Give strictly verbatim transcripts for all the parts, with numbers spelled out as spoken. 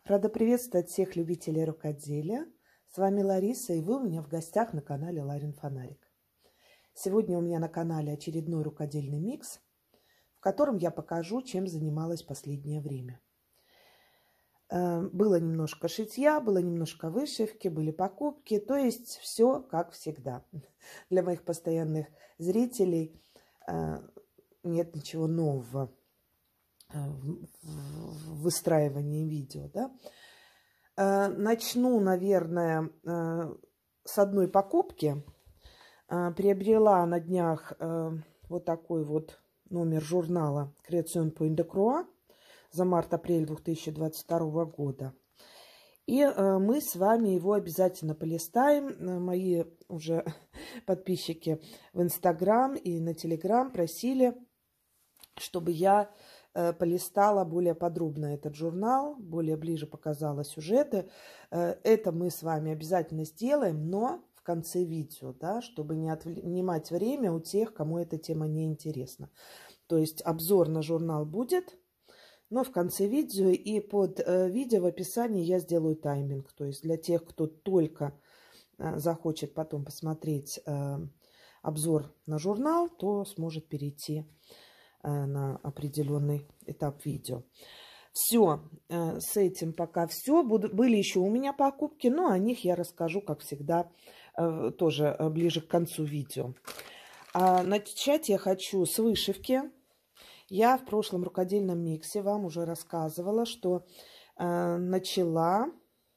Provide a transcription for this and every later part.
Рада приветствовать всех любителей рукоделия. С вами Лариса, и вы у меня в гостях на канале Ларин Фонарик. Сегодня у меня на канале очередной рукодельный микс, в котором я покажу, чем занималась последнее время. Было немножко шитья, было немножко вышивки, были покупки, то есть все как всегда. Для моих постоянных зрителей нет ничего нового в выстраивании видео. Да? Начну, наверное, с одной покупки. Приобрела на днях вот такой вот номер журнала Création Point de Croix за март-апрель две тысячи двадцать второго года. И мы с вами его обязательно полистаем. Мои уже подписчики в Инстаграм и на Телеграм просили, чтобы я полистала более подробно этот журнал, более ближе показала сюжеты. Это мы с вами обязательно сделаем, но в конце видео, да, чтобы не отнимать время у тех, кому эта тема не интересна. То есть обзор на журнал будет, но в конце видео и под видео в описании я сделаю тайминг. То есть для тех, кто только захочет потом посмотреть обзор на журнал, то сможет перейти на определенный этап видео. Все, с этим пока все. Были еще у меня покупки, но о них я расскажу, как всегда, тоже ближе к концу видео. А начать я хочу с вышивки. Я в прошлом рукодельном миксе вам уже рассказывала, что начала...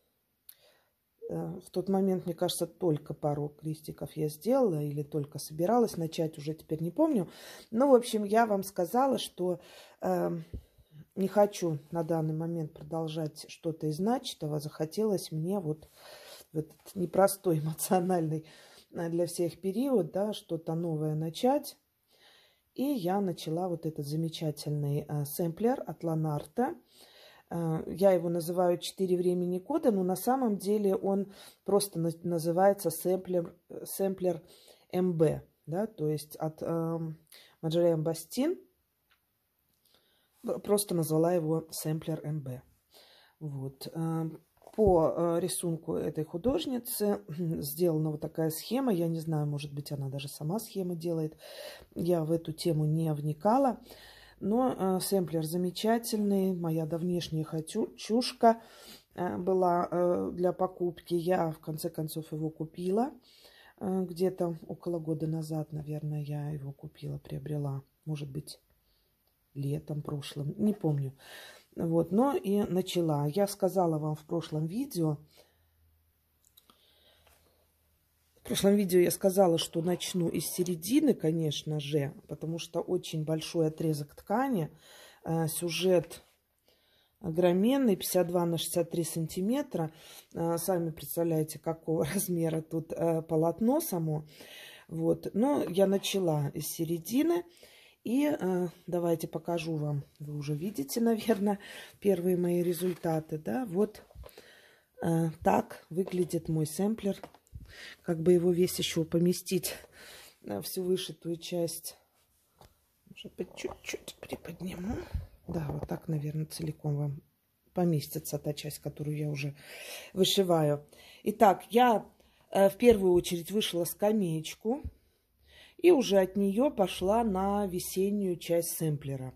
В тот момент, мне кажется, только пару крестиков я сделала или только собиралась начать, уже теперь не помню. Ну, в общем, я вам сказала, что э, не хочу на данный момент продолжать что-то из начатого. Захотелось мне вот в этот непростой эмоциональный для всех период, да, что-то новое начать. И я начала вот этот замечательный э, сэмплер от Ланарте. Я его называю «Четыре времени года», но на самом деле он просто называется сэмплер, сэмплер эм бэ, да, то есть от э, Маджарен Бастин. Просто назвала его сэмплер эм бэ. Вот. По рисунку этой художницы сделана вот такая схема. Я не знаю, может быть, она даже сама схемы делает. Я в эту тему не вникала. Но э, сэмплер замечательный, моя давнешняя хочушка э, была э, для покупки. Я в конце концов его купила. Э, где-то около года назад, наверное, я его купила, приобрела. Может быть, летом прошлым, не помню. Вот, но и начала. Я сказала вам в прошлом видео, В прошлом видео я сказала, что начну из середины, конечно же, потому что очень большой отрезок ткани, э, сюжет огроменный, пятьдесят два на шестьдесят три сантиметра. Э, сами представляете, какого размера тут э, полотно само. Вот. Но я начала из середины. И э, давайте покажу вам, вы уже видите, наверное, первые мои результаты. Да? Вот э, так выглядит мой сэмплер. Как бы его весь еще поместить, всю вышитую часть. Может быть, чуть-чуть приподниму. Да, вот так, наверное, целиком вам поместится та часть, которую я уже вышиваю. Итак, я э, в первую очередь вышила скамеечку. И уже от нее пошла на весеннюю часть сэмплера.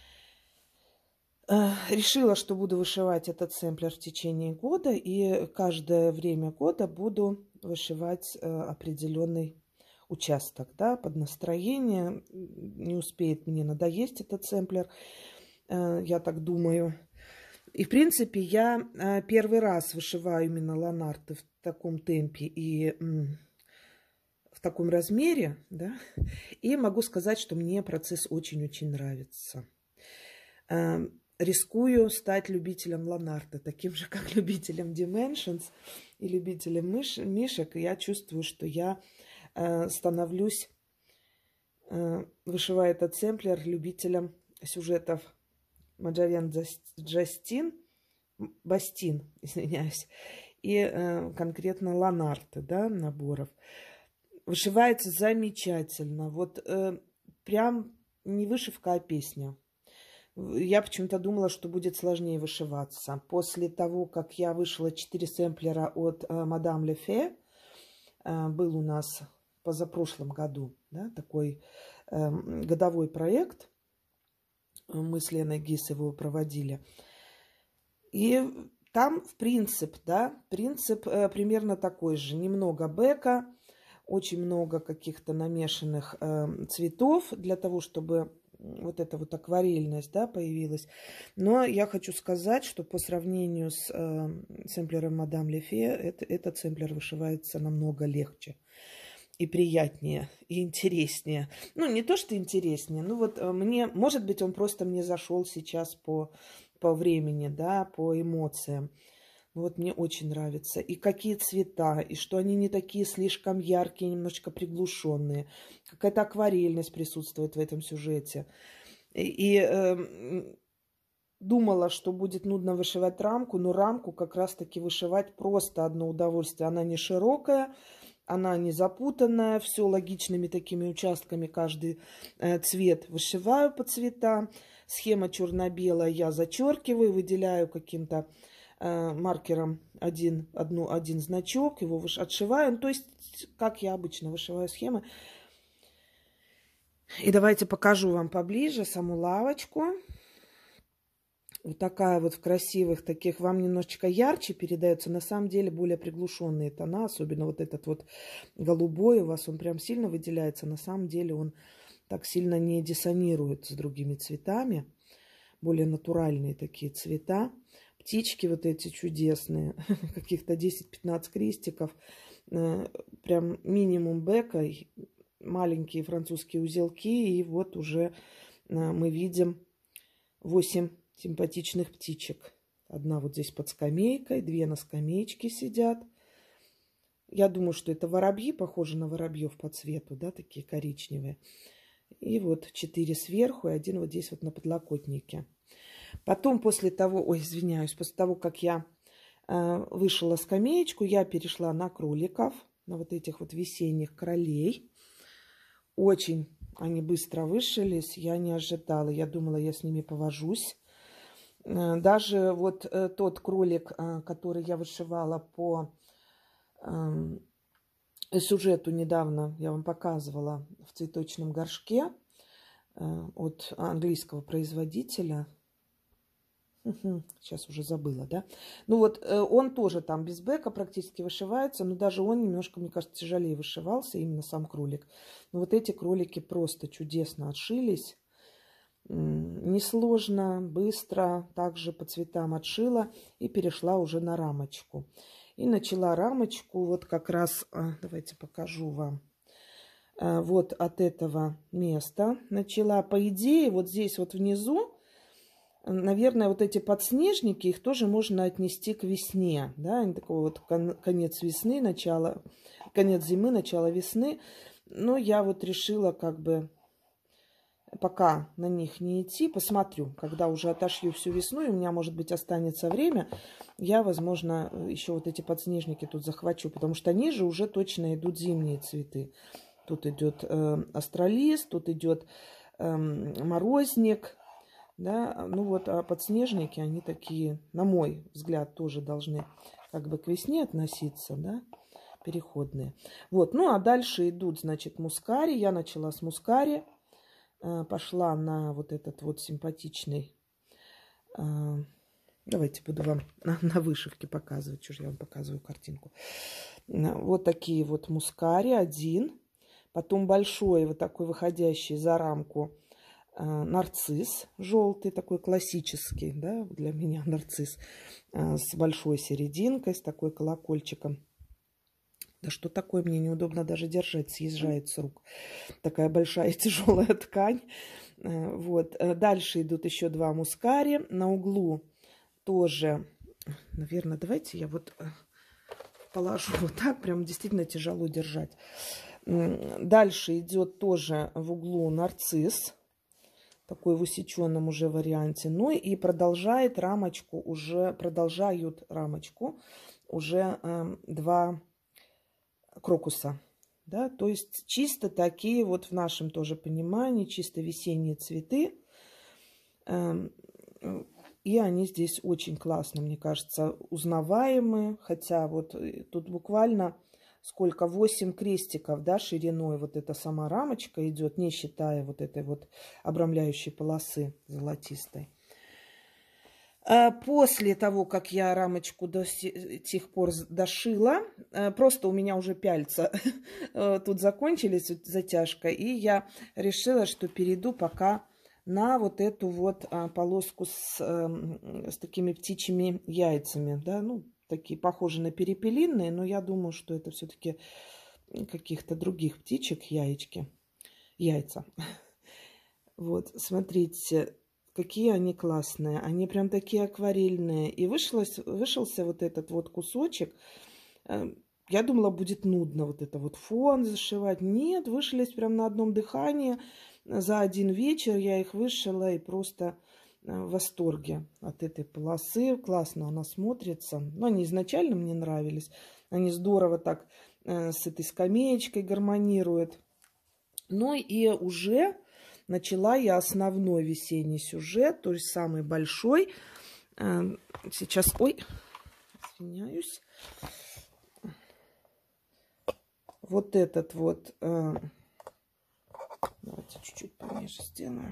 Э, решила, что буду вышивать этот сэмплер в течение года. И каждое время года буду вышивать э, определенный участок, да, под настроение. Не успеет мне надоесть этот сэмплер, э, я так думаю. И, в принципе, я э, первый раз вышиваю именно Ланарте в таком темпе и э, в таком размере, да, и могу сказать, что мне процесс очень-очень нравится. Э, Рискую стать любителем Ланарте, таким же, как любителем Dimensions и любителем миш, мишек. Я чувствую, что я э, становлюсь, э, вышивая этот сэмплер, любителем сюжетов Маджарен Джастин, Бастин, извиняюсь, и э, конкретно Ланарте, да, наборов. Вышивается замечательно. Вот э, прям не вышивка, а песня. Я почему-то думала, что будет сложнее вышиваться. После того, как я вышила четыре сэмплера от э, Мадам Лефе, э, был у нас позапрошлом году, да, такой э, годовой проект. Мы с Леной Гис его проводили. И там, в принцип, да, принцип э, примерно такой же. Немного бэка, очень много каких-то намешанных э, цветов для того, чтобы вот эта вот акварельность, да, появилась. Но я хочу сказать, что по сравнению с э, сэмплером Мадам Лефе, это, этот сэмплер вышивается намного легче и приятнее, и интереснее. Ну, не то, что интереснее, ну вот мне, может быть, он просто мне зашел сейчас по, по времени, да, по эмоциям. Вот мне очень нравится. И какие цвета, и что они не такие слишком яркие, немножечко приглушенные. Какая-то акварельность присутствует в этом сюжете. И, и э, думала, что будет нудно вышивать рамку, но рамку как раз-таки вышивать просто одно удовольствие. Она не широкая, она не запутанная, все логичными такими участками, каждый э, цвет вышиваю по цветам. Схема черно-белая я зачеркиваю, выделяю каким-то маркером один, одну, один значок, его отшиваю. Ну, то есть, как я обычно вышиваю схемы. И давайте покажу вам поближе саму лавочку. Вот такая вот в красивых таких, вам немножечко ярче передается, на самом деле более приглушенные тона, особенно вот этот вот голубой у вас, он прям сильно выделяется. На самом деле он так сильно не диссонирует с другими цветами. Более натуральные такие цвета. Птички вот эти чудесные, каких-то десять-пятнадцать крестиков, прям минимум бэка, маленькие французские узелки, и вот уже мы видим восемь симпатичных птичек. Одна вот здесь под скамейкой, две на скамеечке сидят. Я думаю, что это воробьи, похожи на воробьев по цвету, да, такие коричневые. И вот четыре сверху, и один вот здесь вот на подлокотнике. Потом, после того, ой, извиняюсь, после того, как я э, вышила скамеечку, я перешла на кроликов, на вот этих вот весенних кролей. Очень они быстро вышились, я не ожидала, я думала, я с ними повожусь. Э, даже вот э, тот кролик, э, который я вышивала по э, сюжету недавно, я вам показывала в цветочном горшке э, от английского производителя. Сейчас уже забыла, да? Ну вот э, он тоже там без бэка практически вышивается, но даже он немножко, мне кажется, тяжелее вышивался, именно сам кролик. Но вот эти кролики просто чудесно отшились. Несложно, быстро, также по цветам отшила и перешла уже на рамочку. И начала рамочку вот как раз, давайте покажу вам, вот от этого места начала. По идее, вот здесь вот внизу, наверное, вот эти подснежники, их тоже можно отнести к весне. Да? Они такой вот конец весны, начало, конец зимы, начало весны. Но я вот решила как бы пока на них не идти, посмотрю. Когда уже отошью всю весну, и у меня, может быть, останется время, я, возможно, еще вот эти подснежники тут захвачу, потому что ниже уже точно идут зимние цветы. Тут идет э, астролист, тут идет э, морозник. Да, ну вот, а подснежники, они такие, на мой взгляд, тоже должны как бы к весне относиться, да, переходные. Вот, ну а дальше идут, значит, мускари. Я начала с мускари, э, пошла на вот этот вот симпатичный, э, давайте буду вам на, на вышивке показывать, что же я вам показываю картинку. Вот такие вот мускари, один, потом большой вот такой выходящий за рамку нарцисс желтый, такой классический, да, для меня нарцисс, с большой серединкой, с такой колокольчиком. Да что такое, мне неудобно даже держать, съезжает с рук. Такая большая тяжелая ткань. Вот. Дальше идут еще два мускари. На углу тоже, наверное, давайте я вот положу вот так, прям действительно тяжело держать. Дальше идет тоже в углу нарцисс, такой в усеченном уже варианте. Ну и продолжает рамочку уже, продолжают рамочку уже э, два крокуса. Да? То есть чисто такие вот в нашем тоже понимании, чисто весенние цветы. И они здесь очень классно, мне кажется, узнаваемые. Хотя вот тут буквально сколько, восемь крестиков, да, шириной вот эта сама рамочка идет, не считая вот этой вот обрамляющей полосы золотистой. После того, как я рамочку до сих пор дошила, просто у меня уже пяльца тут закончились, затяжка, и я решила, что перейду пока на вот эту вот полоску с, с такими птичьими яйцами, да, ну, такие похожие на перепелиные, но я думаю, что это все-таки каких-то других птичек яички, яйца. Вот, смотрите, какие они классные. Они прям такие акварельные. И вышлось, вышелся вот этот вот кусочек. Я думала, будет нудно вот это вот фон зашивать. Нет, вышились прям на одном дыхании. За один вечер я их вышила и просто в восторге от этой полосы. Классно она смотрится. Но они изначально мне нравились. Они здорово так с этой скамеечкой гармонируют. Ну и уже начала я основной весенний сюжет, то есть самый большой. Сейчас, ой, извиняюсь. Вот этот вот, давайте чуть-чуть пониже сделаю.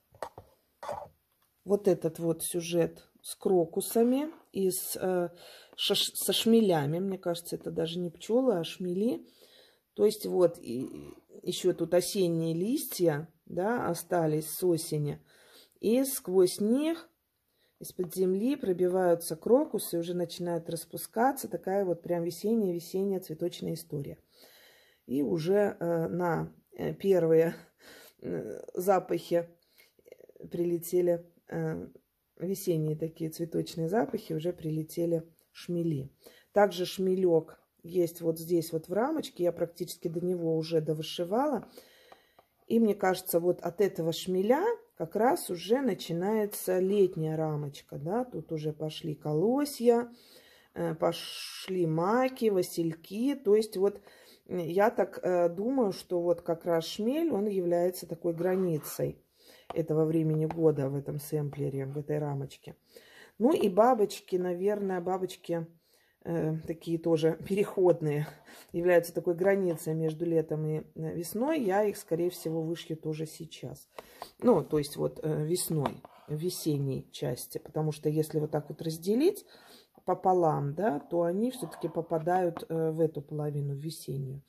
Вот этот вот сюжет с крокусами и с, э, шаш, со шмелями. Мне кажется, это даже не пчелы, а шмели. То есть вот и, еще тут осенние листья, да, остались с осени. И сквозь них из-под земли пробиваются крокусы, уже начинают распускаться. Такая вот прям весенняя-весенняя цветочная история. И уже э, на первые э, запахи прилетели, э, весенние такие цветочные запахи, уже прилетели шмели. Также шмелек есть вот здесь вот в рамочке. Я практически до него уже довышивала. И мне кажется, вот от этого шмеля как раз уже начинается летняя рамочка. Да? Тут уже пошли колосья, пошли маки, васильки. То есть вот я так э, думаю, что вот как раз шмель, он является такой границей этого времени года в этом сэмплере, в этой рамочке. Ну и бабочки, наверное, бабочки э, такие тоже переходные, являются такой границей между летом и весной. Я их, скорее всего, вышью тоже сейчас. Ну, то есть вот э, весной, в весенней части. Потому что если вот так вот разделить пополам, да, то они все-таки попадают э, в эту половину, в весеннюю.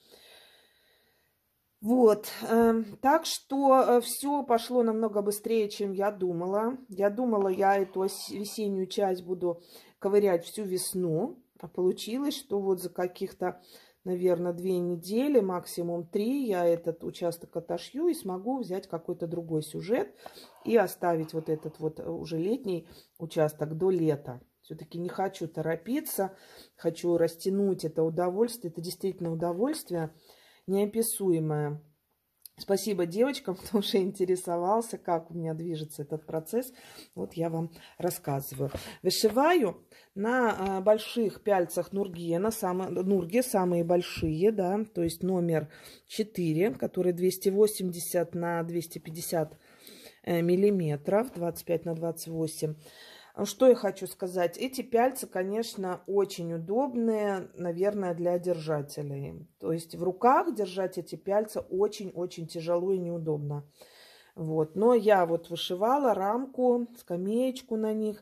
Вот, э, так что э, все пошло намного быстрее, чем я думала. Я думала, я эту весеннюю часть буду ковырять всю весну. А получилось, что вот за каких-то, наверное, две недели, максимум три, я этот участок отошью и смогу взять какой-то другой сюжет и оставить вот этот вот уже летний участок до лета. Все-таки не хочу торопиться, хочу растянуть это удовольствие. Это действительно удовольствие неописуемое. Спасибо девочкам, кто уже интересовался, как у меня движется этот процесс. Вот я вам рассказываю. Вышиваю на больших пяльцах Нургена, самые, Нурги, самые большие, да, то есть номер четыре, который двести восемьдесят на двести пятьдесят миллиметров, двадцать пять на двадцать восемь. Что я хочу сказать? Эти пяльцы, конечно, очень удобные, наверное, для держателей. То есть в руках держать эти пяльцы очень-очень тяжело и неудобно. Вот. Но я вот вышивала рамку, скамеечку на них.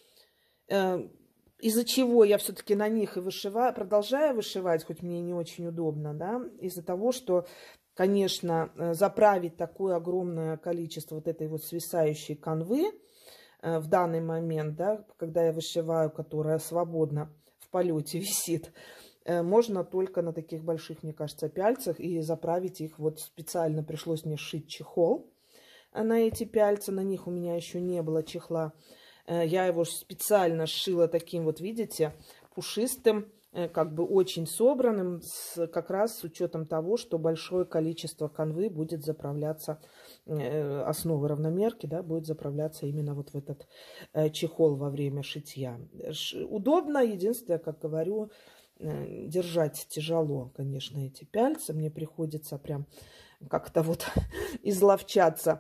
Из-за чего я все-таки на них и вышиваю, продолжаю вышивать, хоть мне не очень удобно, да, из-за того, что, конечно, заправить такое огромное количество вот этой вот свисающей канвы в данный момент, да, когда я вышиваю, которая свободно в полете висит, можно только на таких больших, мне кажется, пяльцах, и заправить их. Вот специально пришлось мне сшить чехол на эти пяльцы, на них у меня еще не было чехла. Я его специально сшила таким вот, видите, пушистым, как бы очень собранным, с, как раз с учетом того, что большое количество канвы будет заправляться, э, основы равномерки, да, будет заправляться именно вот в этот э, чехол во время шитья. Ш, удобно, единственное, как говорю, э, держать тяжело, конечно, эти пяльцы. Мне приходится прям как-то вот изловчаться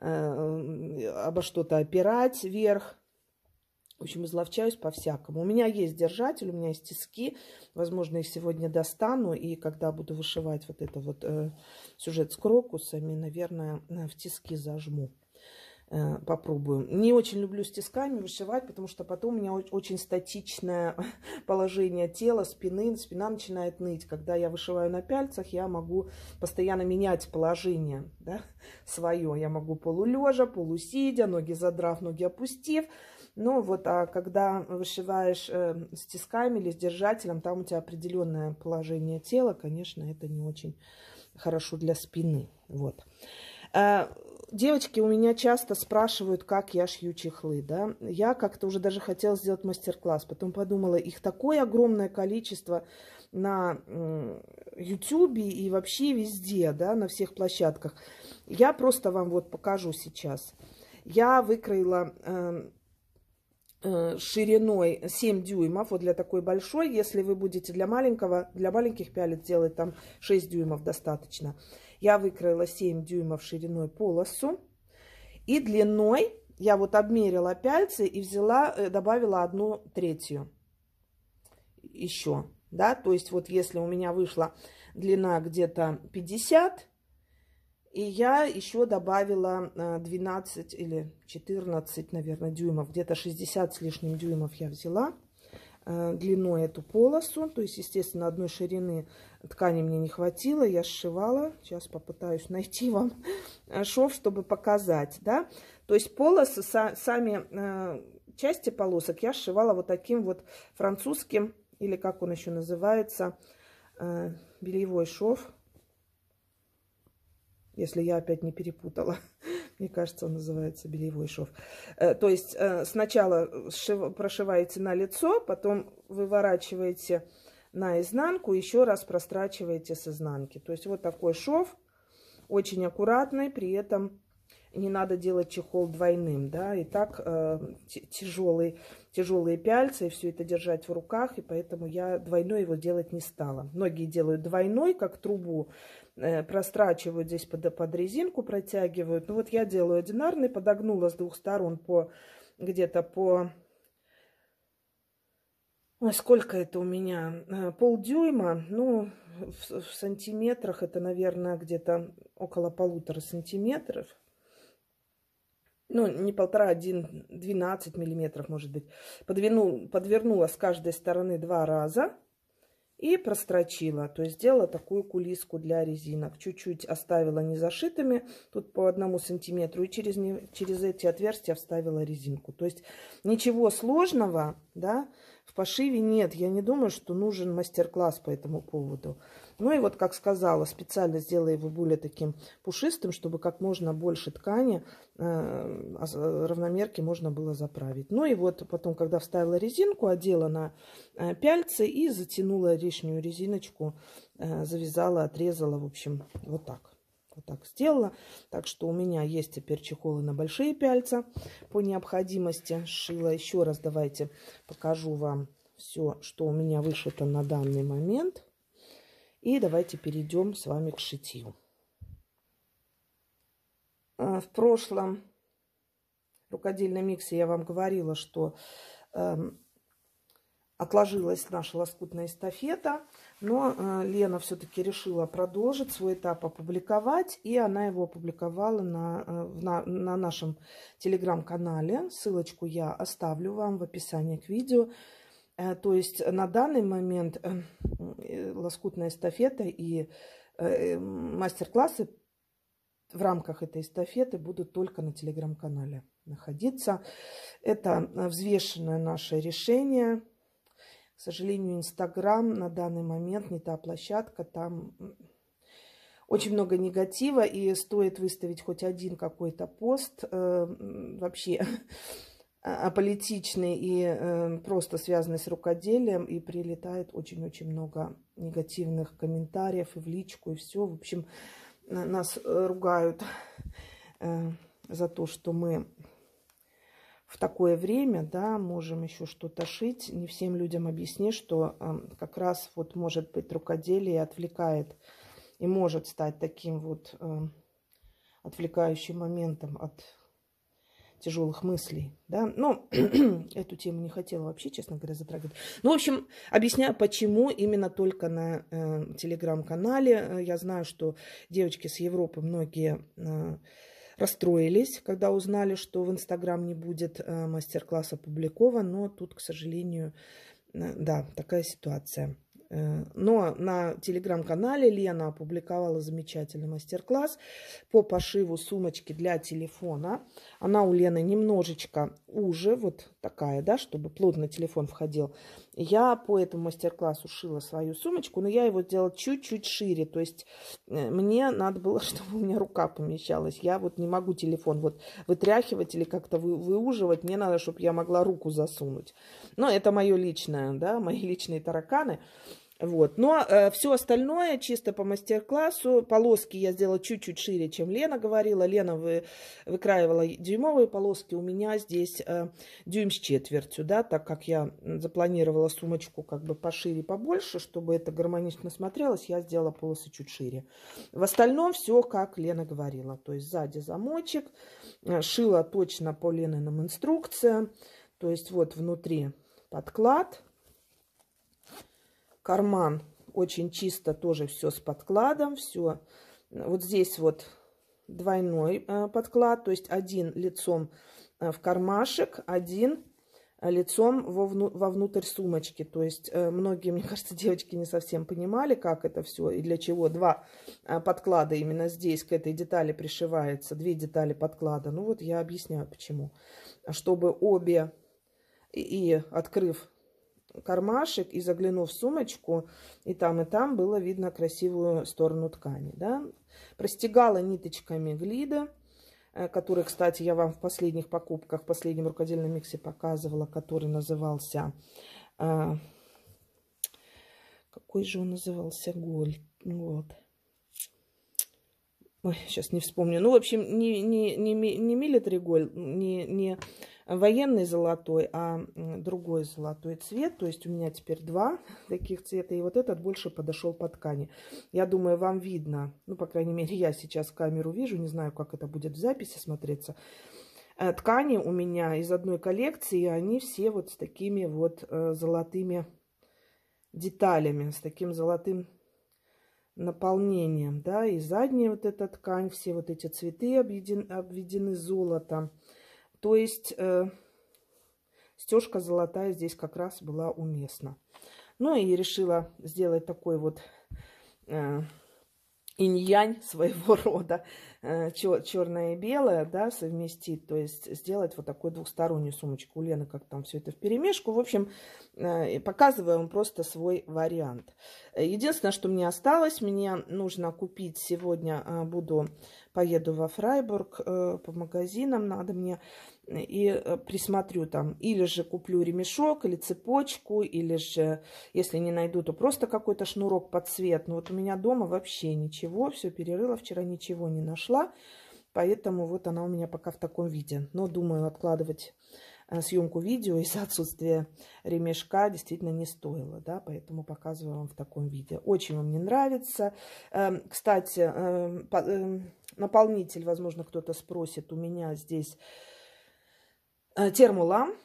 э, обо что-то опирать вверх. В общем, изловчаюсь по-всякому. У меня есть держатель, у меня есть тиски. Возможно, их сегодня достану. И когда буду вышивать вот это вот э, сюжет с крокусами, наверное, в тиски зажму. Э, попробую. Не очень люблю с тисками вышивать, потому что потом у меня очень статичное положение тела, спины. Спина начинает ныть. Когда я вышиваю на пяльцах, я могу постоянно менять положение, да, свое. Я могу полулежа, полусидя, ноги задрав, ноги опустив. Ну вот, а когда вышиваешь э, с тисками или с держателем, там у тебя определенное положение тела, конечно, это не очень хорошо для спины. Вот. Э, девочки у меня часто спрашивают, как я шью чехлы, да. Я как-то уже даже хотела сделать мастер-класс, потом подумала, их такое огромное количество на ютубе и вообще везде, да, на всех площадках. Я просто вам вот покажу сейчас. Я выкроила... Э, шириной семь дюймов, вот для такой большой. Если вы будете для маленького, для маленьких пялец делать, там шесть дюймов достаточно. Я выкроила семь дюймов шириной полосу. И длиной я вот обмерила пяльцы и взяла, добавила одну третью еще. Да? То есть вот если у меня вышла длина где-то пятьдесят, и я еще добавила двенадцать или четырнадцать, наверное, дюймов. Где-то шестьдесят с лишним дюймов я взяла длиной эту полосу. То есть, естественно, одной ширины ткани мне не хватило. Я сшивала. Сейчас попытаюсь найти вам шов, чтобы показать. Да? То есть полосы, сами части полосок я сшивала вот таким вот французским, или как он еще называется, бельевой шов. Если я опять не перепутала. Мне кажется, он называется бельевой шов. То есть сначала прошиваете на лицо, потом выворачиваете наизнанку, еще раз прострачиваете с изнанки. То есть вот такой шов, очень аккуратный, при этом не надо делать чехол двойным. Да? И так тяжелый, тяжелые пяльцы, и все это держать в руках, и поэтому я двойной его делать не стала. Многие делают двойной, как трубу, прострачивают здесь под, под резинку, протягивают. Ну вот я делаю одинарный, подогнула с двух сторон по где-то по... Ой, сколько это у меня? Полдюйма. Ну, в, в сантиметрах это, наверное, где-то около полутора сантиметров. Ну, не полтора, один, двенадцать миллиметров, может быть. Подверну, подвернула с каждой стороны два раза. И прострочила, то есть сделала такую кулиску для резинок. Чуть-чуть оставила незашитыми, тут по одному сантиметру, и через, не, через эти отверстия вставила резинку. То есть ничего сложного, да, в пошиве нет. Я не думаю, что нужен мастер-класс по этому поводу. Ну и вот, как сказала, специально сделала его более таким пушистым, чтобы как можно больше ткани э, равномерки можно было заправить. Ну и вот потом, когда вставила резинку, одела на э, пяльцы и затянула лишнюю резиночку, э, завязала, отрезала, в общем, вот так. Вот так сделала. Так что у меня есть теперь чехолы на большие пяльца по необходимости. Сшила. Еще раз давайте покажу вам все, что у меня вышито на данный момент. И давайте перейдем с вами к шитью. В прошлом рукодельном миксе я вам говорила, что э, отложилась наша лоскутная эстафета, но э, Лена все-таки решила продолжить свой этап, опубликовать, и она его опубликовала на, э, на, на нашем телеграм-канале. Ссылочку я оставлю вам в описании к видео. То есть на данный момент лоскутная эстафета и мастер-классы в рамках этой эстафеты будут только на телеграм-канале находиться. Это взвешенное наше решение. К сожалению, Инстаграм на данный момент не та площадка. Там очень много негатива, и стоит выставить хоть один какой-то пост вообще аполитичный и э, просто связанный с рукоделием, и прилетает очень-очень много негативных комментариев и в личку, и все. В общем, нас ругают э, за то, что мы в такое время, да, можем еще что-то шить. Не всем людям объясни, что э, как раз вот может быть рукоделие отвлекает и может стать таким вот э, отвлекающим моментом от тяжелых мыслей, да, но эту тему не хотела вообще, честно говоря, затрагивать. Ну, в общем, объясняю, почему именно только на э, телеграм-канале. Я знаю, что девочки с Европы многие э, расстроились, когда узнали, что в Инстаграм не будет э, мастер-класс опубликован, но тут, к сожалению, э, да, такая ситуация. Но на телеграм-канале Лена опубликовала замечательный мастер-класс по пошиву сумочки для телефона. Она у Лены немножечко уже, вот такая, да, чтобы плотно телефон входил. Я по этому мастер-классу шила свою сумочку, но я его сделала чуть-чуть шире. То есть мне надо было, чтобы у меня рука помещалась. Я вот не могу телефон вот вытряхивать или как-то вы, выуживать. Мне надо, чтобы я могла руку засунуть. Но это мое личное, да, мои личные тараканы. Вот. Но э, все остальное чисто по мастер-классу. Полоски я сделала чуть-чуть шире, чем Лена говорила. Лена вы, выкраивала дюймовые полоски. У меня здесь э, дюйм с четвертью, да, так как я запланировала сумочку как бы пошире, побольше, чтобы это гармонично смотрелось, я сделала полосы чуть шире. В остальном все, как Лена говорила. То есть сзади замочек, э, шила точно по Лениным инструкциям. То есть вот внутри подклад. Карман очень чисто, тоже все с подкладом, все. Вот здесь вот двойной э, подклад, то есть один лицом э, в кармашек, один лицом вовну, вовнутрь сумочки. То есть э, многие, мне кажется, девочки не совсем понимали, как это все и для чего. Два э, подклада именно здесь к этой детали пришивается, две детали подклада. Ну вот я объясняю, почему. Чтобы обе, и, и открыв кармашек и заглянув в сумочку, и там, и там было видно красивую сторону ткани. Да? Простегала ниточками глида, который, кстати, я вам в последних покупках, в последнем рукодельном миксе показывала, который назывался... Э, какой же он назывался? Голд. Вот. Ой, сейчас не вспомню. Ну, в общем, не, не, не, не милитари голд, не... не военный золотой, а другой золотой цвет. То есть у меня теперь два таких цвета. И вот этот больше подошел по ткани. Я думаю, вам видно. Ну, по крайней мере, я сейчас камеру вижу. Не знаю, как это будет в записи смотреться. Ткани у меня из одной коллекции. И они все вот с такими вот золотыми деталями. С таким золотым наполнением. Да? И задняя вот эта ткань. Все вот эти цветы обведены, обведены золотом. То есть э, стежка золотая здесь как раз была уместна. Ну и решила сделать такой вот э, инь-янь своего рода, э, черное и белое, да, совместить. То есть сделать вот такую двухстороннюю сумочку. У Лены как там все это вперемешку. В общем, э, показываю вам просто свой вариант. Единственное, что мне осталось, мне нужно купить сегодня, э, буду, поеду во Фрайбург э, по магазинам, надо мне... И присмотрю там, или же куплю ремешок, или цепочку, или же, если не найду, то просто какой-то шнурок под цвет. Но вот у меня дома вообще ничего, все перерыла, вчера ничего не нашла, поэтому вот она у меня пока в таком виде. Но думаю, откладывать съемку видео из-за отсутствия ремешка действительно не стоило, да, поэтому показываю вам в таком виде. Очень вам не нравится. Кстати, наполнитель, возможно, кто-то спросит, у меня здесь... Термулам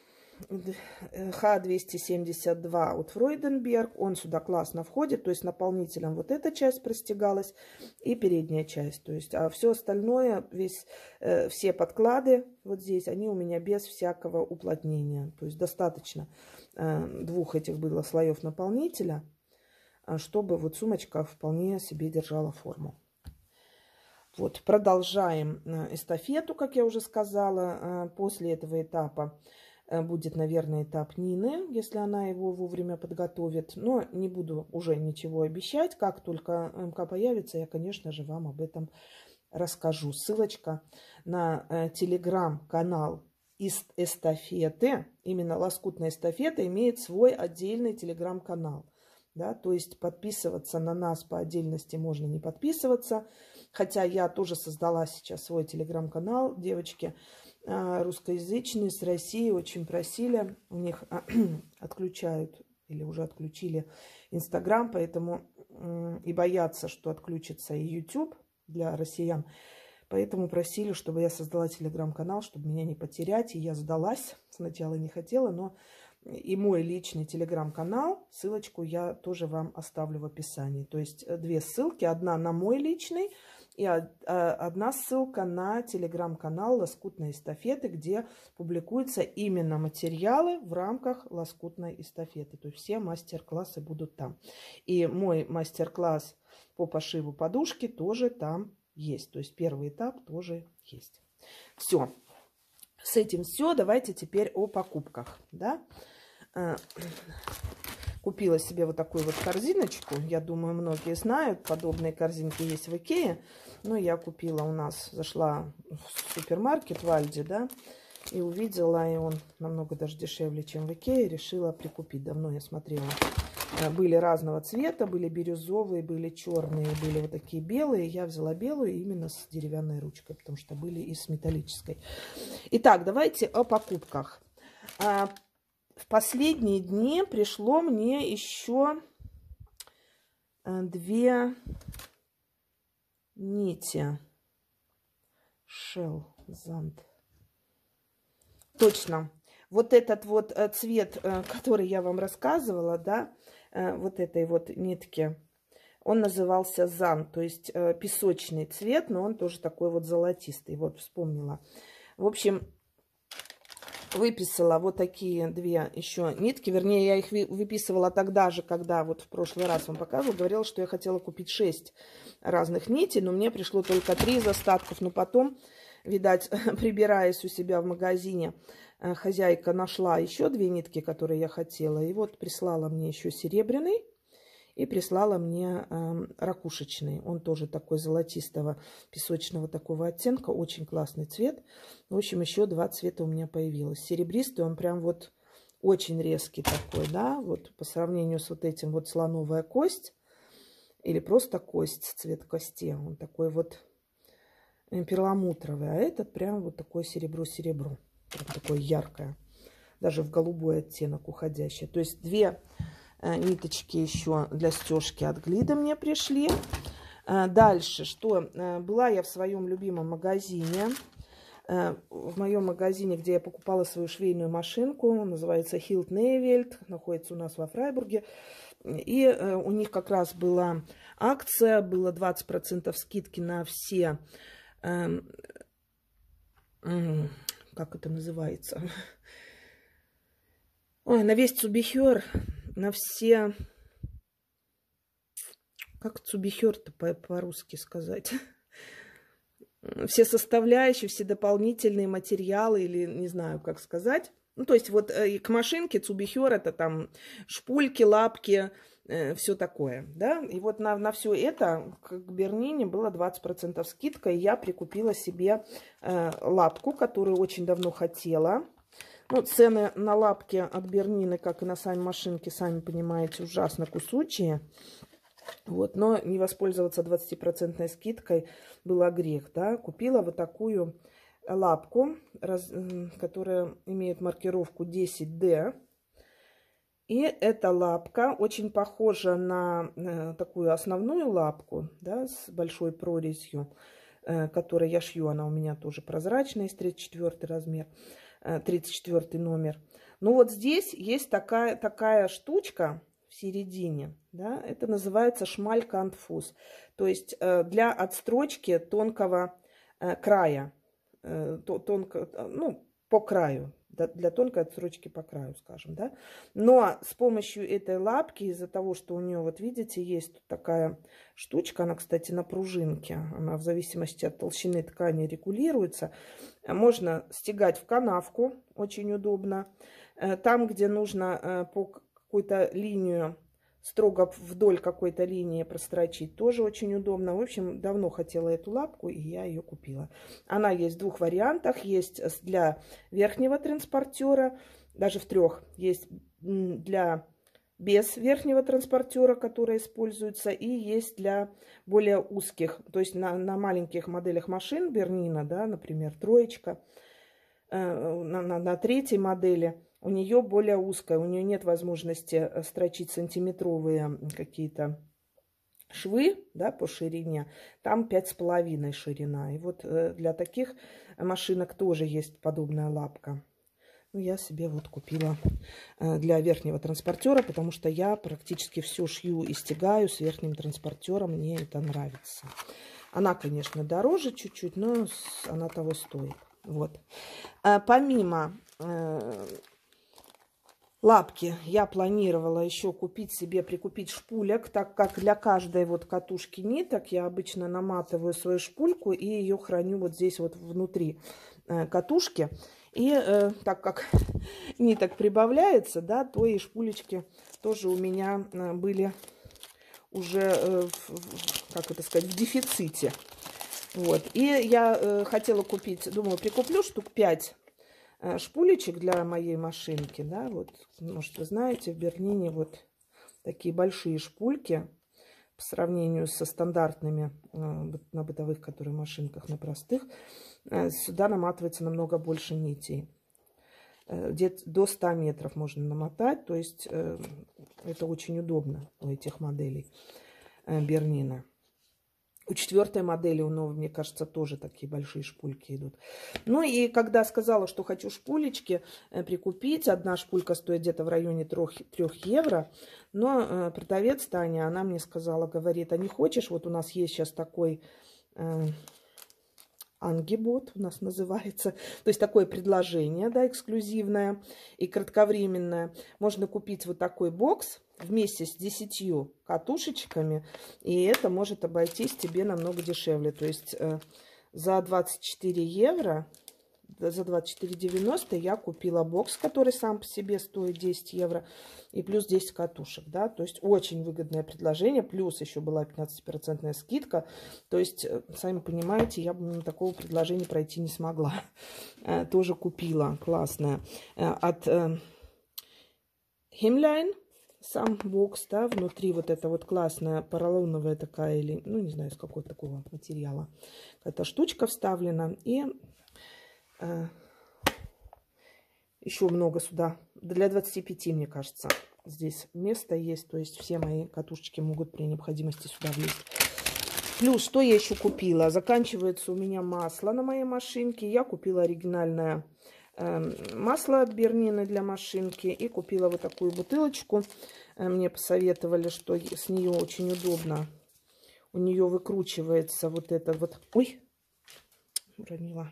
Х двести семьдесят два от Фройденберг. Он сюда классно входит. То есть наполнителем вот эта часть простегалась и передняя часть. То есть, а все остальное, весь, э, все подклады вот здесь, они у меня без всякого уплотнения. То есть достаточно э, двух этих было слоев наполнителя, чтобы вот сумочка вполне себе держала форму. Вот, продолжаем эстафету, как я уже сказала. После этого этапа будет, наверное, этап Нины, если она его вовремя подготовит. Но не буду уже ничего обещать. Как только МК появится, я, конечно же, вам об этом расскажу. Ссылочка на телеграм-канал из эстафеты, именно лоскутная эстафета, имеет свой отдельный телеграм-канал. Да, то есть подписываться на нас по отдельности можно не подписываться. Хотя я тоже создала сейчас свой телеграм-канал. Девочки русскоязычные с России очень просили. У них отключают или уже отключили Инстаграм, поэтому и боятся, что отключится и YouTube для россиян. Поэтому просили, чтобы я создала телеграм-канал, чтобы меня не потерять. И я сдалась. Сначала не хотела, но и мой личный телеграм-канал, ссылочку я тоже вам оставлю в описании. То есть две ссылки. Одна на мой личный и одна ссылка на телеграм-канал «Лоскутной эстафеты», где публикуются именно материалы в рамках лоскутной эстафеты. То есть все мастер-классы будут там. И мой мастер-класс по пошиву подушки тоже там есть. То есть первый этап тоже есть. Все. С этим все. Давайте теперь о покупках. Да? Купила себе вот такую вот корзиночку. Я думаю, многие знают. Подобные корзинки есть в Икее. Но я купила у нас, зашла в супермаркет в Альди, да, и увидела, и он намного даже дешевле, чем в Икее. Решила прикупить. Давно я смотрела. Были разного цвета, были бирюзовые, были черные, были вот такие белые. Я взяла белую именно с деревянной ручкой, потому что были и с металлической. Итак, давайте о покупках. В последние дни пришло мне еще две нити. Shell, Zand. Точно. Вот этот вот цвет, который я вам рассказывала, да, вот этой вот нитки, он назывался Зан, то есть песочный цвет, но он тоже такой вот золотистый. Вот вспомнила. В общем, выписала вот такие две еще нитки. Вернее, я их выписывала тогда же, когда вот в прошлый раз вам показывала. Говорила, что я хотела купить шесть разных нитей, но мне пришло только три из остатков. Но потом, видать, прибираясь у себя в магазине, хозяйка нашла еще две нитки, которые я хотела. И вот прислала мне еще серебряный. И прислала мне э, ракушечный. Он тоже такой золотистого, песочного такого оттенка. Очень классный цвет. В общем, еще два цвета у меня появилось. Серебристый, он прям вот очень резкий такой, да. Вот по сравнению с вот этим вот слоновая кость. Или просто кость, цвет кости. Он такой вот перламутровый. А этот прям вот такой серебро-серебро. Такое яркое. Даже в голубой оттенок уходящее. То есть две ниточки еще для стежки от Глида мне пришли. Дальше, что была я в своем любимом магазине. В моем магазине, где я покупала свою швейную машинку. Он называется Hilt Nevelt. Находится у нас во Фрайбурге. И у них как раз была акция. Было двадцать процентов скидки на все... Как это называется? Ой, на весь Цубихер. На все... Как цубихер-то по-русски сказать? Все составляющие, все дополнительные материалы, или не знаю, как сказать. Ну, то есть вот э, к машинке цубихер это там шпульки, лапки, э, все такое, да. И вот на, на все это к Бернине было двадцать процентов скидка, и я прикупила себе э, лапку, которую очень давно хотела. Ну, цены на лапки от Бернины, как и на сами машинки, сами понимаете, ужасно кусучие. Вот, но не воспользоваться двадцатипроцентной скидкой было грех, да. Купила вот такую лапку, раз, которая имеет маркировку десять дэ. И эта лапка очень похожа на э, такую основную лапку, да, с большой прорезью, э, которую я шью. Она у меня тоже прозрачная, из тридцать четвёртый размер. тридцать четвёртый номер. Ну вот здесь есть такая, такая штучка в середине, да, это называется шмаль-конфуз, то есть э, для отстрочки тонкого э, края, э, то, тонко, ну, по краю, да, для тонкой отстрочки по краю, скажем, да. Но с помощью этой лапки, из-за того, что у нее, вот видите, есть такая штучка, она, кстати, на пружинке, она в зависимости от толщины ткани регулируется, можно стягать в канавку, очень удобно. Там, где нужно по какую-то линию, строго вдоль какой-то линии прострочить, тоже очень удобно. В общем, давно хотела эту лапку, и я ее купила. Она есть в двух вариантах. Есть для верхнего транспортера, даже в трех. Есть для без верхнего транспортера, который используется, и есть для более узких, то есть на, на маленьких моделях машин Бернина, да, например, троечка, э, на, на, на третьей модели у нее более узкая, у нее нет возможности строчить сантиметровые какие-то швы, да, по ширине, там пять с половиной ширина. И вот для таких машинок тоже есть подобная лапка. Ну, я себе вот купила для верхнего транспортера, потому что я практически все шью и стягаю с верхним транспортером. Мне это нравится. Она, конечно, дороже чуть-чуть, но она того стоит. Вот. А помимо э, лапки я планировала еще купить себе, прикупить шпулек, так как для каждой вот катушки ниток я обычно наматываю свою шпульку и ее храню вот здесь вот внутри э, катушки. И э, так как ниток прибавляется, да, то и шпулечки тоже у меня э, были уже, э, в, как это сказать, в дефиците. Вот. И я э, хотела купить, думаю, прикуплю штук пять э, шпулечек для моей машинки, да, вот, может, вы знаете, в Берлине вот такие большие шпульки по сравнению со стандартными э, на бытовых, которые машинках, на простых, э, сюда наматывается намного больше нитей. Э, где-то до ста метров можно намотать, то есть э, это очень удобно у этих моделей э, Берлина. У четвертой модели, у новой, мне кажется, тоже такие большие шпульки идут. Ну и когда сказала, что хочу шпулечки э, прикупить, одна шпулька стоит где-то в районе трёх евро, но э, продавец Таня, она мне сказала, говорит, а не хочешь, вот у нас есть сейчас такой... Э, Ангибот у нас называется. То есть такое предложение, да, эксклюзивное и кратковременное. Можно купить вот такой бокс вместе с десятью катушечками, и это может обойтись тебе намного дешевле. То есть э, за двадцать четыре евро, за двадцать четыре девяносто я купила бокс, который сам по себе стоит десять евро, и плюс десять катушек, да, то есть очень выгодное предложение, плюс еще была пятнадцатипроцентная скидка, то есть, сами понимаете, я бы на такого предложения пройти не смогла. Тоже купила, классное, от Hemline, сам бокс, да, внутри вот эта вот классная поролоновая такая, или, ну, не знаю, из какого такого материала, эта штучка вставлена, и еще много сюда. Для двадцати пяти, мне кажется, здесь место есть. То есть все мои катушечки могут при необходимости сюда влезть. Плюс, что я еще купила? Заканчивается у меня масло на моей машинке. Я купила оригинальное э, масло от Бернины для машинки. И купила вот такую бутылочку. Мне посоветовали, что с нее очень удобно. У нее выкручивается вот это вот... Ой, уронила.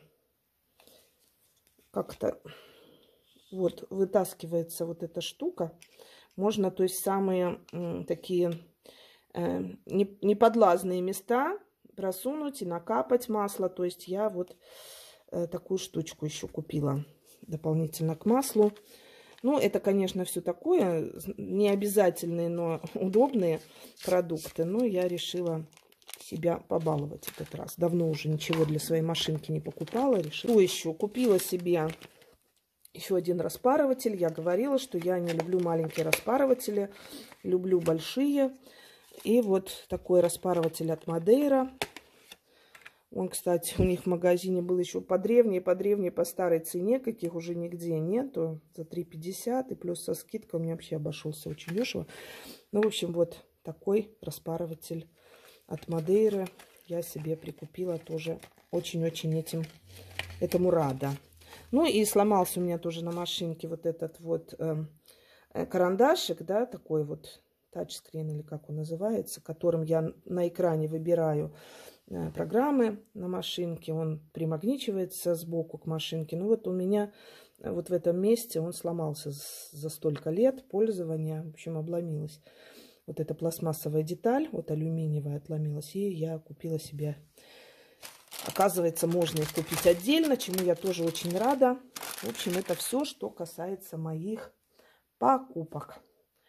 Как-то вот вытаскивается вот эта штука. Можно, то есть, самые м, такие э, неподлазные места просунуть и накапать масло. То есть я вот э, такую штучку еще купила дополнительно к маслу. Ну, это, конечно, все такое, не обязательные, но удобные продукты. Но я решила себя побаловать этот раз. Давно уже ничего для своей машинки не покупала. Решила. Что еще? Купила себе еще один распарыватель. Я говорила, что я не люблю маленькие распарыватели. Люблю большие. И вот такой распарыватель от Мадейра. Он, кстати, у них в магазине был еще по древней, по древней, по старой цене. Каких уже нигде нету. За три пятьдесят. И плюс со скидкой у меня вообще обошелся очень дешево. Ну, в общем, вот такой распарыватель от Мадейры я себе прикупила, тоже очень-очень этим, этому рада. Ну и сломался у меня тоже на машинке вот этот вот э, карандашик, да, такой вот тачскрин или как он называется, которым я на экране выбираю э, программы на машинке. Он примагничивается сбоку к машинке. Ну вот у меня вот в этом месте он сломался за столько лет пользования, в общем, обломилась. Вот эта пластмассовая деталь, вот алюминиевая отломилась, и я купила себе. Оказывается, можно их купить отдельно, чему я тоже очень рада. В общем, это все, что касается моих покупок.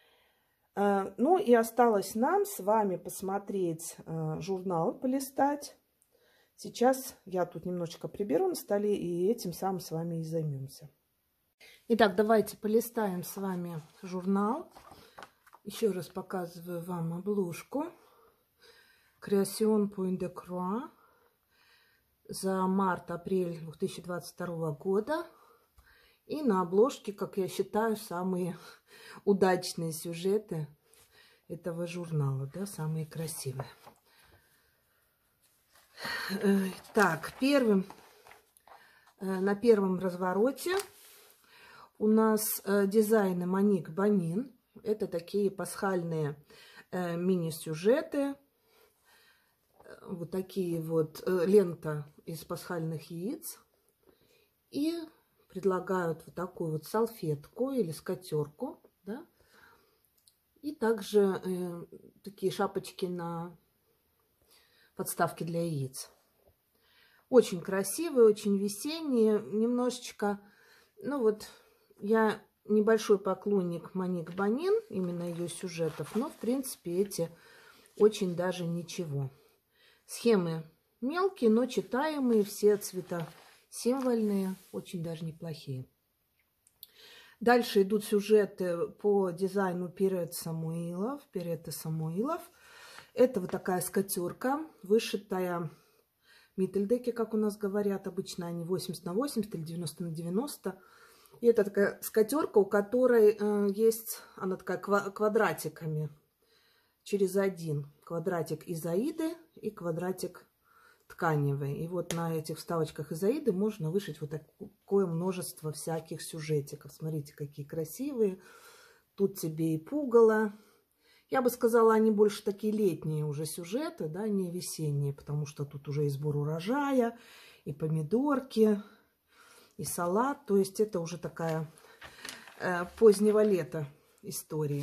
Ну и осталось нам с вами посмотреть журнал, полистать. Сейчас я тут немножечко приберу на столе, и этим самым с вами и займемся. Итак, давайте полистаем с вами журнал. Еще раз показываю вам обложку. Création Point de Croix за март-апрель две тысячи двадцать второго года. И на обложке, как я считаю, самые удачные сюжеты этого журнала, да, самые красивые. Так, первым, на первом развороте у нас дизайны Моник Бонин. Это такие пасхальные мини-сюжеты. Вот такие вот лента из пасхальных яиц. И предлагают вот такую вот салфетку или скатерку, да. И также э, такие шапочки на подставки для яиц. Очень красивые, очень весенние. Немножечко, ну вот, я небольшой поклонник Моник Бонин, именно ее сюжетов, но, в принципе, эти очень даже ничего. Схемы мелкие, но читаемые, все цвета символьные, очень даже неплохие. Дальше идут сюжеты по дизайну Перетта Самуилов. Перетта Самуилов. Это вот такая скатерка, вышитая миттельдеки, как у нас говорят. Обычно они восемьдесят на восемьдесят или девяносто на девяносто. И это такая скатерка, у которой э, есть, она такая квадратиками через один. Квадратик из аиды и квадратик тканевый. И вот на этих вставочках из аиды можно вышить вот такое множество всяких сюжетиков. Смотрите, какие красивые. Тут тебе и пугало. Я бы сказала, они больше такие летние уже сюжеты, да, не весенние, потому что тут уже и сбор урожая, и помидорки, и салат. То есть это уже такая э, позднего лета история.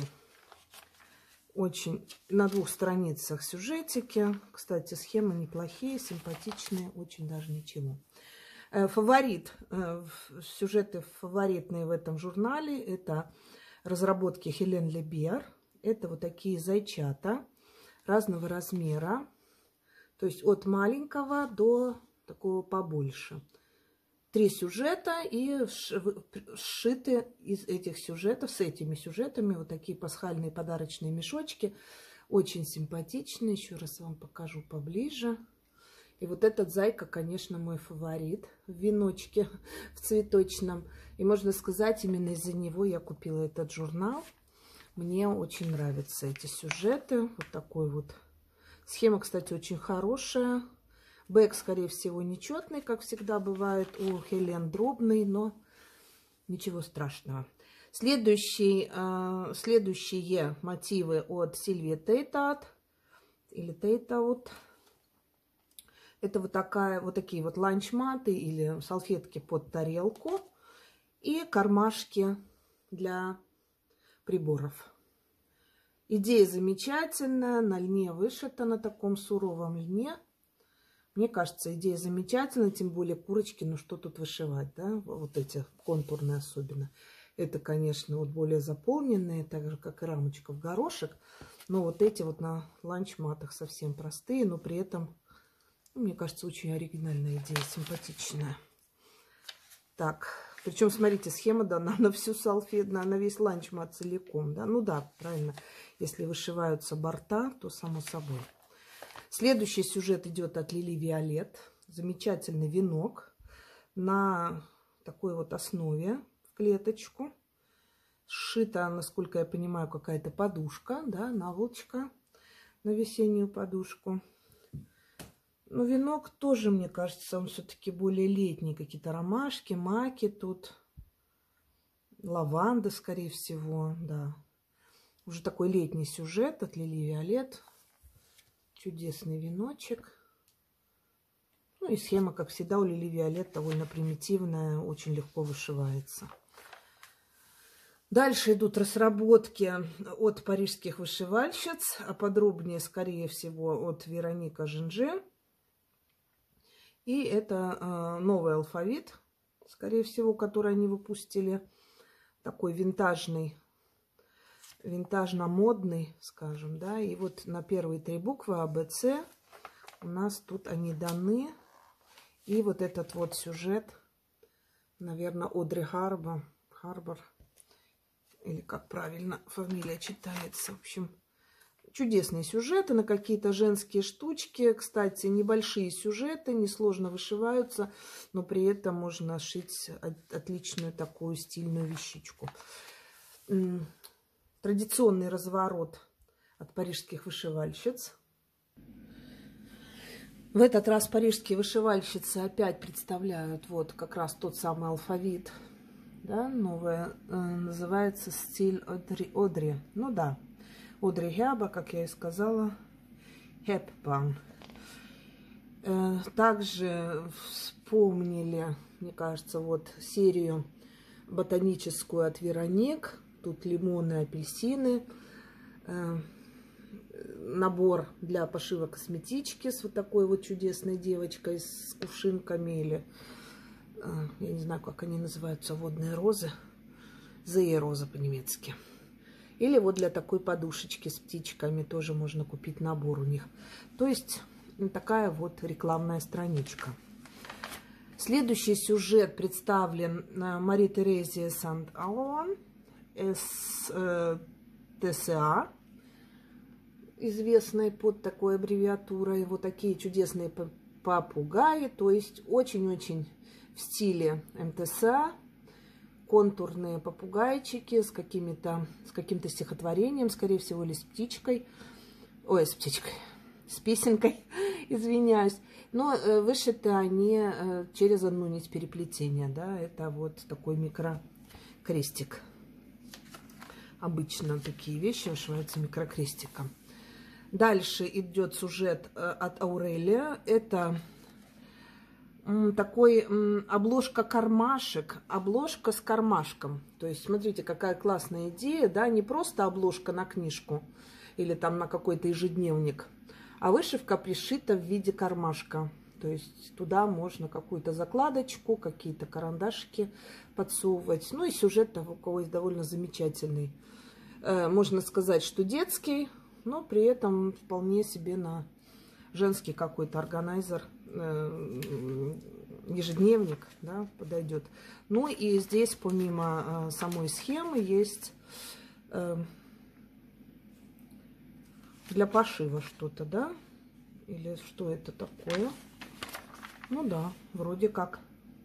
Очень на двух страницах сюжетики. Кстати, схемы неплохие, симпатичные, очень даже ничего. Э, фаворит, э, сюжеты фаворитные в этом журнале, это разработки Хелен Лебер. Это вот такие зайчата разного размера. То есть от маленького до такого побольше. Три сюжета и сшиты из этих сюжетов, с этими сюжетами, вот такие пасхальные подарочные мешочки. Очень симпатичные. Еще раз вам покажу поближе. И вот этот зайка, конечно, мой фаворит в веночке, в цветочном. И можно сказать, именно из-за него я купила этот журнал. Мне очень нравятся эти сюжеты. Вот такой вот. Схема, кстати, очень хорошая. Бэк, скорее всего, нечетный, как всегда бывает у Хелен, дробный, но ничего страшного. Следующий, э, следующие мотивы от Сильвии Тейтат или Тейтаут. Это вот, такая, вот такие вот ланчматы или салфетки под тарелку и кармашки для приборов. Идея замечательная, на льне вышита, на таком суровом льне. Мне кажется, идея замечательная, тем более курочки, ну что тут вышивать, да, вот эти контурные особенно. Это, конечно, вот более заполненные, так же, как и рамочка в горошек. Но вот эти вот на ланчматах совсем простые, но при этом, ну, мне кажется, очень оригинальная идея, симпатичная. Так, причем, смотрите, схема дана на всю салфетку, на, на весь ланчмат целиком, да. Ну да, правильно, если вышиваются борта, то само собой. Следующий сюжет идет от Лили Виолет. Замечательный венок на такой вот основе в клеточку. Сшита, насколько я понимаю, какая-то подушка, да, наволочка на весеннюю подушку. Но венок тоже, мне кажется, он все-таки более летний. Какие-то ромашки, маки тут. Лаванда, скорее всего, да. Уже такой летний сюжет от Лили Виолет. Чудесный веночек. Ну и схема, как всегда, у Лили Виолет довольно примитивная, очень легко вышивается. Дальше идут разработки от парижских вышивальщиц, а подробнее, скорее всего, от Вероника Жинже. И это э, новый алфавит, скорее всего, который они выпустили. Такой винтажный, винтажно-модный, скажем, да. И вот на первые три буквы А, Б, С у нас тут они даны. И вот этот вот сюжет, наверное, Одри Харбор, Харбор, или как правильно фамилия читается. В общем, чудесные сюжеты на какие-то женские штучки. Кстати, небольшие сюжеты, несложно вышиваются, но при этом можно шить отличную такую стильную вещичку. Традиционный разворот от парижских вышивальщиц. В этот раз парижские вышивальщицы опять представляют вот как раз тот самый алфавит. Да, новое, э, называется стиль Одри, Одри. Ну да, Одри Хеба, как я и сказала, Хепбан. Э, также вспомнили, мне кажется, вот серию ботаническую от Вероник. Тут лимоны, апельсины. Э, набор для пошива косметички с вот такой вот чудесной девочкой с кувшинками или... Я не знаю, как они называются, водные розы. Зея-роза по-немецки. Или вот для такой подушечки с птичками тоже можно купить набор у них. То есть такая вот рекламная страничка. Следующий сюжет представлен Мари Терезия Сент-Алуан, эс тэ эс а, известной под такой аббревиатурой. Вот такие чудесные попугаи, то есть очень-очень в стиле эм тэ эс а, контурные попугайчики с какими-то, с каким-то стихотворением, скорее всего, или с птичкой. Ой, с птичкой, с песенкой, извиняюсь. Но э, вышиты они э, через одну нить переплетения, да, это вот такой микрокрестик. Обычно такие вещи вышиваются микрокрестиком. Дальше идет сюжет э, от Аурелия. Это такой обложка-кармашек, обложка с кармашком. То есть, смотрите, какая классная идея, да, не просто обложка на книжку или там на какой-то ежедневник, а вышивка пришита в виде кармашка. То есть, туда можно какую-то закладочку, какие-то карандашики подсовывать. Ну и сюжет такой довольно замечательный. Можно сказать, что детский, но при этом вполне себе на женский какой-то органайзер, ежедневник, да, подойдет. Ну и здесь помимо самой схемы есть для пошива что-то, да? Или что это такое? Ну да, вроде как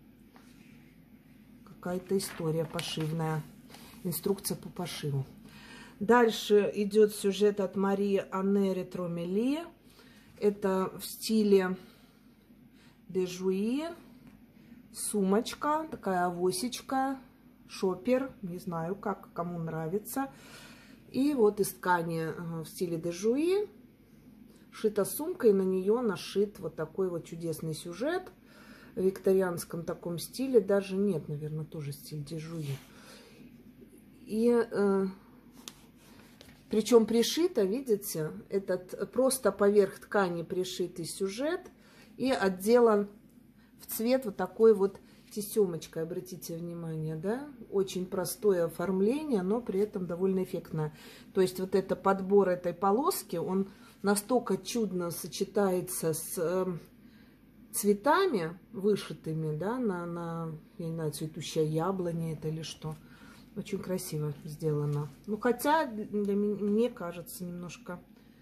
какая-то история пошивная, инструкция по пошиву. Дальше идет сюжет от Марии Анне Ретромели. Это в стиле дежуи, сумочка, такая авосечка, шопер, не знаю, как кому нравится. И вот из ткани в стиле дежуи шита сумка, и на нее нашит вот такой вот чудесный сюжет в викторианском таком стиле. Даже нет, наверное, тоже стиль дежуи. И... Э, Причем пришито, видите, этот просто поверх ткани пришитый сюжет и отделан в цвет вот такой вот тесемочкой, обратите внимание, да? Очень простое оформление, но при этом довольно эффектное. То есть вот это подбор этой полоски, он настолько чудно сочетается с э, цветами вышитыми, да, на, на, я не знаю, цветущая яблоня это или что. Очень красиво сделано. Ну, хотя, для меня, мне кажется, немножко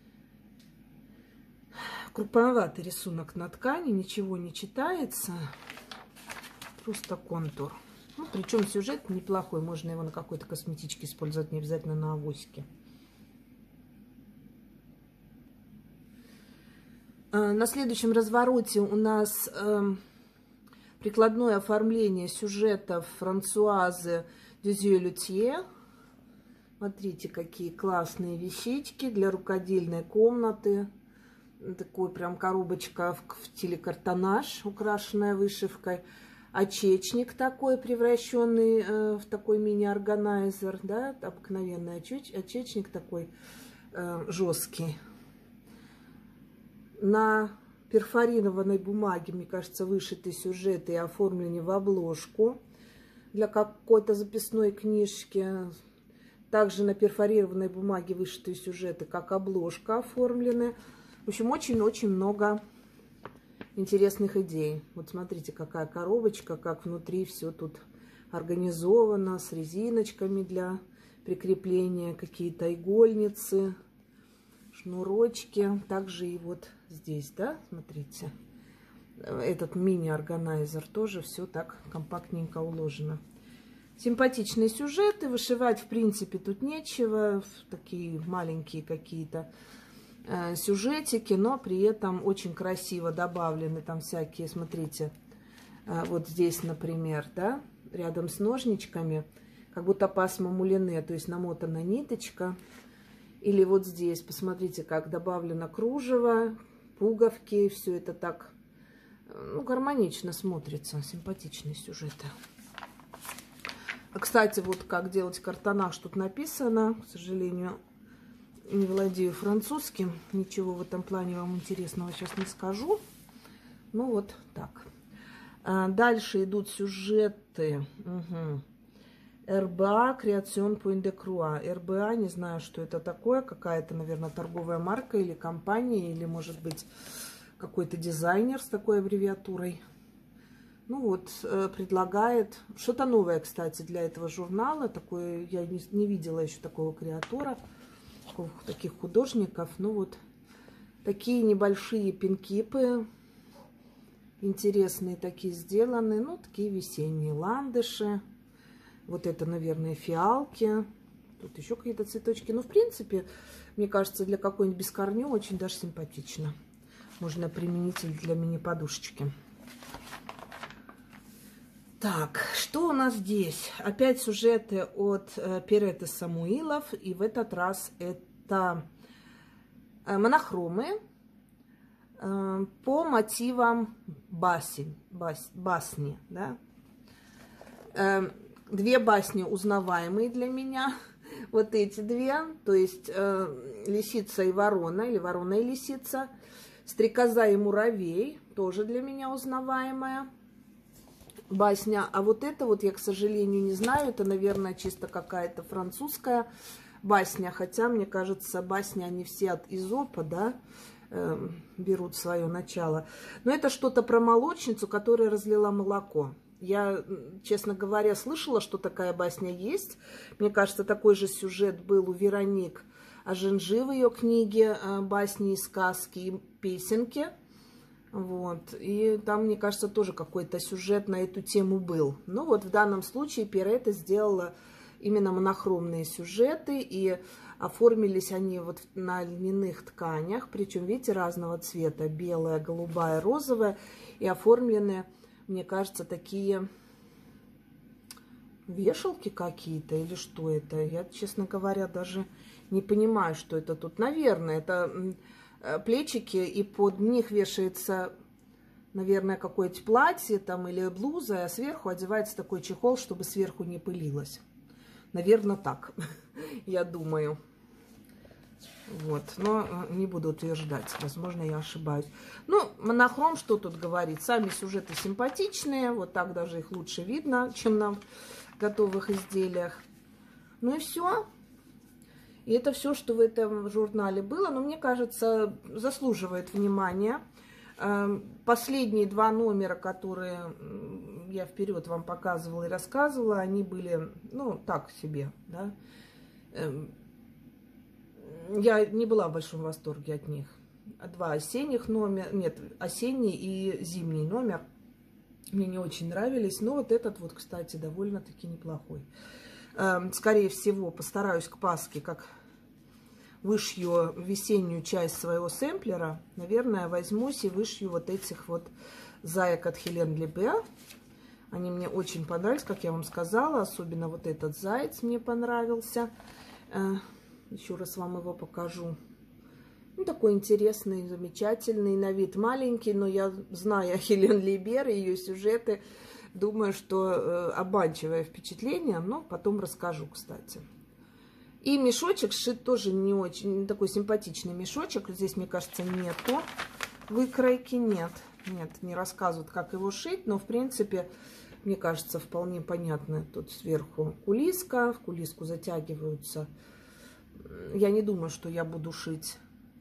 крупноватый рисунок на ткани. Ничего не читается. Просто контур. Ну, причем сюжет неплохой. Можно его на какой-то косметичке использовать, не обязательно на авоське. На следующем развороте у нас э, прикладное оформление сюжетов Франсуазы Дюзье-Лютье. Смотрите, какие классные вещички для рукодельной комнаты. Такой прям коробочка в, в стиле картонаж, украшенная вышивкой. Очечник такой, превращенный э, в такой мини-органайзер, да, обыкновенный очеч, очечник такой э, жесткий. На перфорированной бумаге, мне кажется, вышиты сюжеты и оформлены в обложку для какой-то записной книжки. Также на перфорированной бумаге вышиты сюжеты, как обложка оформлены. В общем, очень-очень много интересных идей. Вот смотрите, какая коробочка, как внутри все тут организовано, с резиночками для прикрепления, какие-то игольницы, шнурочки. Также и вот здесь, да, смотрите. Этот мини-органайзер тоже все так компактненько уложено. Симпатичные сюжеты. Вышивать, в принципе, тут нечего. Такие маленькие какие-то э, сюжетики, но при этом очень красиво добавлены там всякие, смотрите, э, вот здесь, например, да, рядом с ножничками, как будто пасма мулине, то есть намотана ниточка. Или вот здесь, посмотрите, как добавлено кружево, пуговки, все это так, ну, гармонично смотрится, симпатичные сюжеты. А, кстати, вот как делать картонаж тут написано, к сожалению, не владею французским, ничего в этом плане вам интересного сейчас не скажу. Ну вот так. А дальше идут сюжеты. Угу. эр бэ а Création Point de Croix. эр бэ а, не знаю, что это такое, какая-то, наверное, торговая марка или компания, или, может быть, какой-то дизайнер с такой аббревиатурой. Ну вот, предлагает что-то новое, кстати, для этого журнала. Такое, я не, не видела еще такого креатора, таких художников. Ну вот, такие небольшие пинкипы, интересные такие сделаны. Ну, такие весенние ландыши. Вот это, наверное, фиалки. Тут еще какие-то цветочки. Ну, в принципе, мне кажется, для какой-нибудь бескорню очень даже симпатично. Можно применить для мини-подушечки. Так, что у нас здесь? Опять сюжеты от э, Перетты Самуилов. И в этот раз это э, монохромы э, по мотивам басень, бас, басни. Да? Э, Две басни узнаваемые для меня. Вот эти две. То есть э, лисица и ворона, или ворона и лисица. Стрекоза и муравей. Тоже для меня узнаваемая басня. А вот это вот я, к сожалению, не знаю. Это, наверное, чисто какая-то французская басня. Хотя, мне кажется, басни, они все от Изопа, да, э, берут свое начало. Но это что-то про молочницу, которая разлила молоко. Я, честно говоря, слышала, что такая басня есть. Мне кажется, такой же сюжет был у Вероник Аженжи в ее книге «Басни и сказки и песенки». Вот. И там, мне кажется, тоже какой-то сюжет на эту тему был. Ну вот в данном случае Перетта сделала именно монохромные сюжеты. И оформились они вот на льняных тканях. Причем, видите, разного цвета. Белая, голубая, розовая. И оформлены... Мне кажется, такие вешалки какие-то или что это? Я, честно говоря, даже не понимаю, что это тут. Наверное, это плечики, и под них вешается, наверное, какое-то платье там или блуза, а сверху одевается такой чехол, чтобы сверху не пылилось. Наверное, так, я думаю. Вот, но не буду утверждать, возможно, я ошибаюсь. Ну, монохром, что тут говорить, сами сюжеты симпатичные, вот так даже их лучше видно, чем на готовых изделиях. Ну и все. И это все, что в этом журнале было, но мне кажется, заслуживает внимания. Последние два номера, которые я вперед вам показывала и рассказывала, они были, ну, так себе, да. Я не была в большом восторге от них. Два осенних номера, нет, осенний и зимний номер мне не очень нравились. Но вот этот вот, кстати, довольно-таки неплохой. Скорее всего, постараюсь к Пасхе, как вышью весеннюю часть своего сэмплера, наверное, возьмусь и вышью вот этих вот заек от Хелен Лебе. Они мне очень понравились, как я вам сказала. Особенно вот этот заяц мне понравился. Еще раз вам его покажу. Ну, такой интересный, замечательный, на вид маленький, но я, зная Хелен Лебер и ее сюжеты, думаю, что э, обманчивое впечатление, но потом расскажу, кстати. И мешочек сшит тоже не очень, такой симпатичный мешочек. Здесь, мне кажется, нету выкройки, нет, нет, не рассказывают, как его шить, но, в принципе, мне кажется, вполне понятно. Тут сверху кулиска, в кулиску затягиваются. Я не думаю, что я буду шить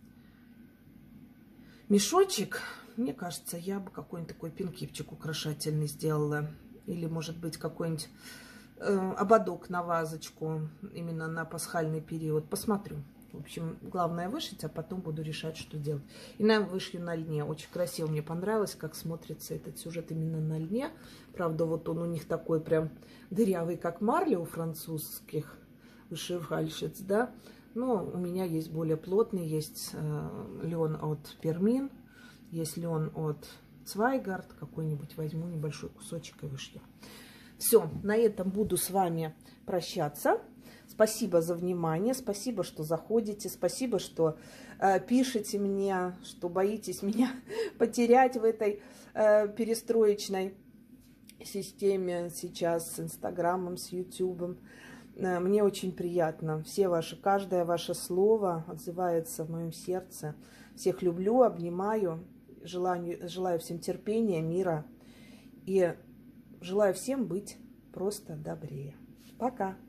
мешочек. Мне кажется, я бы какой-нибудь такой пинкипчик украшательный сделала. Или, может быть, какой-нибудь э, ободок на вазочку. Именно на пасхальный период. Посмотрю. В общем, главное вышить, а потом буду решать, что делать. И нам вышью на льне. Очень красиво, мне понравилось, как смотрится этот сюжет именно на льне. Правда, вот он у них такой прям дырявый, как марля у французских вышивальщиц, да. Но у меня есть более плотный, есть э, лен от Пермин, есть лен от Цвайгард. Какой-нибудь возьму небольшой кусочек и вышью. Все, на этом буду с вами прощаться. Спасибо за внимание, спасибо, что заходите, спасибо, что э, пишете мне, что боитесь меня потерять в этой э, перестроечной системе сейчас с Инстаграмом, с Ютубом. Э, мне очень приятно. Все ваши, каждое ваше слово отзывается в моем сердце. Всех люблю, обнимаю, желаю, желаю всем терпения, мира и желаю всем быть просто добрее. Пока!